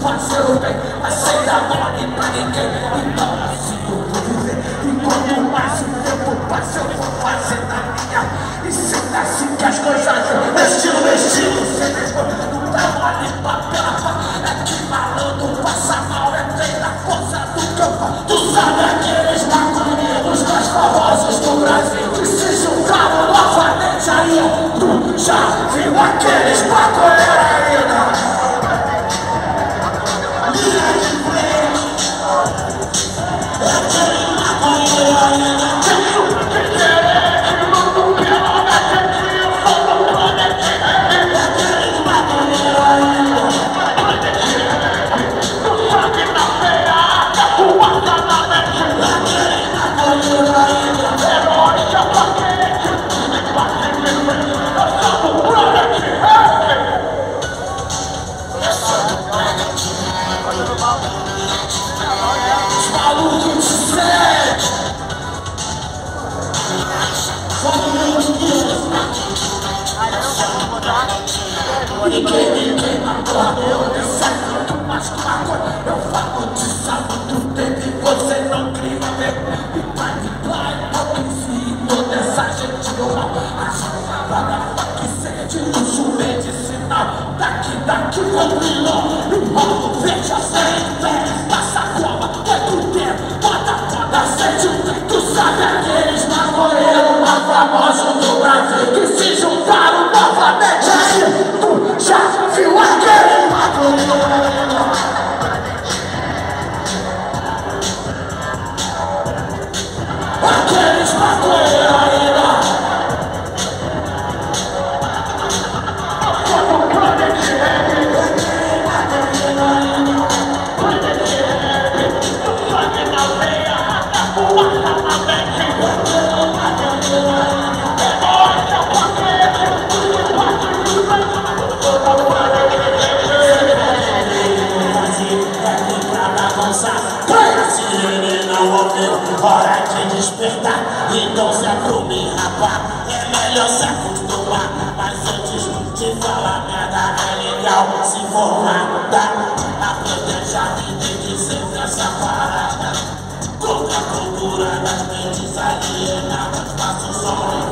fazer o bem, mas sem dar mole pra ninguém. Então assim eu vou viver, e quanto mais o tempo passa eu vou fazer na minha. E sendo assim que as coisas vão, estilo, sem depois, não dá mole pra pela. É que malandro passa mal, é treina a força do que eu faço. Tu sabe aqueles maconheiros mais famosos do Brasil que se juntaram novamente aí. Tu já viu aqueles maconheiros ainda? Ninguém matou, eu sei muito mais que maconha. Eu falo de sábado, baby, você não cria mesmo. E vai, hipocrisia, toda essa gente normal. A chamada que sente luxo medicinal. Daqui, comprilou, enrolo, veja sem fé. Passa a cola, vai pro tempo, bota, sente o fé. Tu sabe aqueles maconheiros mais famosos do Brasil que se juntaram novamente aí. Tu já viu aquele maconheiro? Aqueles maconheiros ainda. Hora de despertar, então se aprume, rapaz. É melhor se acostumar, mas antes de falar merda é legal se informar, tá? Aprender já e dizer essa parada. Contra a cultura das mentes alienadas, faço som.